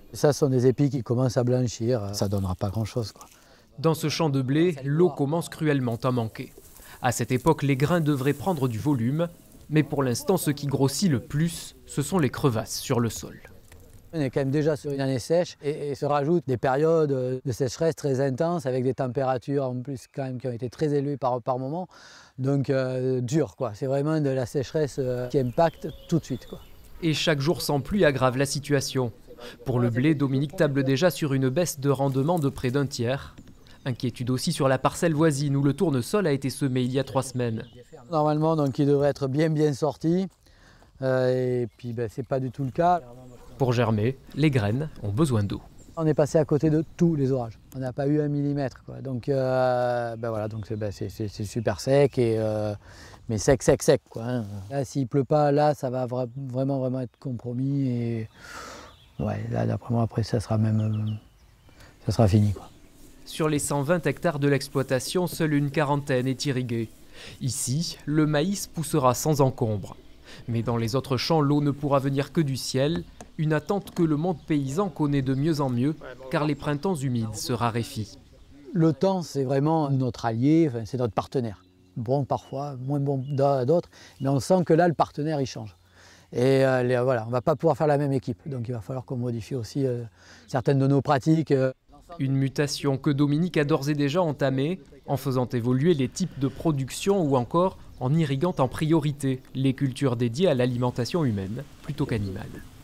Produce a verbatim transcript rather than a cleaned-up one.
Ça, ce sont des épis qui commencent à blanchir, ça ne donnera pas grand-chose, quoi. Dans ce champ de blé, l'eau commence cruellement à manquer. À cette époque, les grains devraient prendre du volume, mais pour l'instant, ce qui grossit le plus, ce sont les crevasses sur le sol. On est quand même déjà sur une année sèche et, et se rajoutent des périodes de sécheresse très intenses avec des températures en plus quand même qui ont été très élevées par, par moment. Donc euh, dur, quoi. C'est vraiment de la sécheresse euh, qui impacte tout de suite, quoi. Et chaque jour sans pluie aggrave la situation. Pour le blé, Dominique table déjà sur une baisse de rendement de près d'un tiers. Inquiétude aussi sur la parcelle voisine où le tournesol a été semé il y a trois semaines. Normalement, donc, il devrait être bien bien sorti. Euh, et puis, ben, c'est pas du tout le cas. Pour germer, les graines ont besoin d'eau. On est passé à côté de tous les orages. On n'a pas eu un millimètre, quoi. Donc, euh, ben voilà, donc c'est ben, super sec, et, euh, mais sec, sec, sec, quoi, hein. Là, s'il pleut pas, là, ça va vra vraiment, vraiment être compromis. Et ouais, là, d'après moi, après, ça sera même, euh, ça sera fini, quoi. Sur les cent vingt hectares de l'exploitation, seule une quarantaine est irriguée. Ici, le maïs poussera sans encombre. Mais dans les autres champs, l'eau ne pourra venir que du ciel, une attente que le monde paysan connaît de mieux en mieux, car les printemps humides se raréfient. Le temps, c'est vraiment notre allié, enfin, c'est notre partenaire. Bon parfois, moins bon d'autres, mais on sent que là, le partenaire, il change. Et euh, les, voilà, on ne va pas pouvoir faire la même équipe, donc il va falloir qu'on modifie aussi euh, certaines de nos pratiques. Euh. Une mutation que Dominique a d'ores et déjà entamée, en faisant évoluer les types de production ou encore en irriguant en priorité les cultures dédiées à l'alimentation humaine plutôt qu'animale.